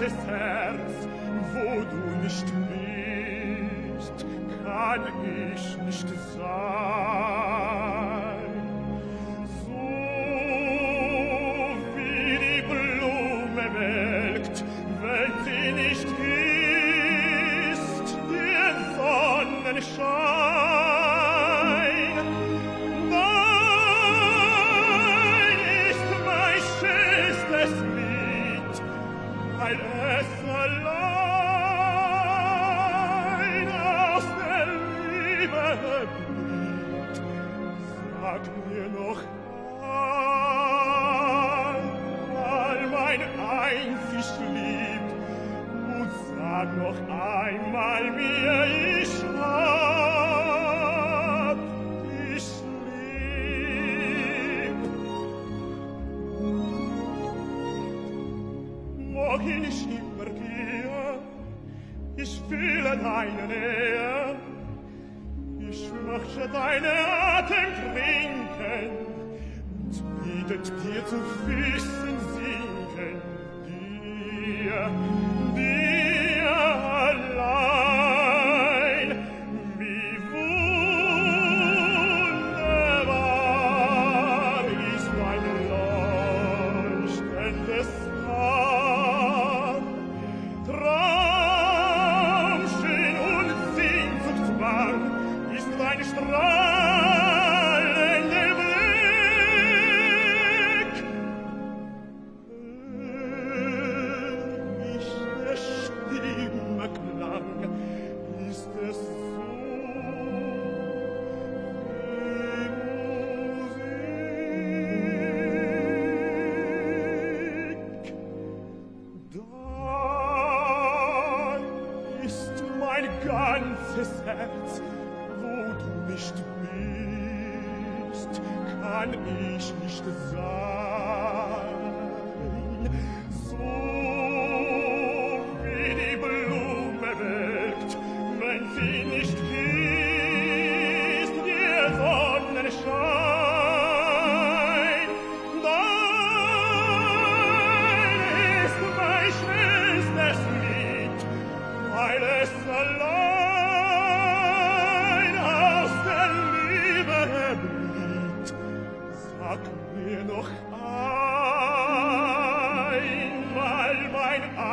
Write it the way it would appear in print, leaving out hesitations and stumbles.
ganzes Herz, wo du nicht bist, kann ich nicht sein. So wie die Blume welkt, wenn sie nicht ist, der Sonnenschein. Dein ist mein schönstes Lied, weil es allein aus der Liebe blüht. Sag mir noch einmal, mein einzig Lieb, und sag noch einmal mir, ich hab dich lieb. Wohin ich immer gehe, ich fühle deine Nähe, ich möchte deine Atem trinken und bietet dir zu Füßen sinken, dir allein. Wie wunderbar ist dein leuchtendes Haar, traumschön und Sehnsucht warm ist dein strahlender Blick. Ich der Stimme Klang, ist es so wie Musik. Da ist mein ganzes Herz, wo du nicht bist, kann ich nicht sein. So wie die Blume welkt, wenn sie nicht küsst, der Sonnenschein. Dein ist mein schönstes Lied, weil es allein aus der Liebe blüht. Sag mir noch einmal, mein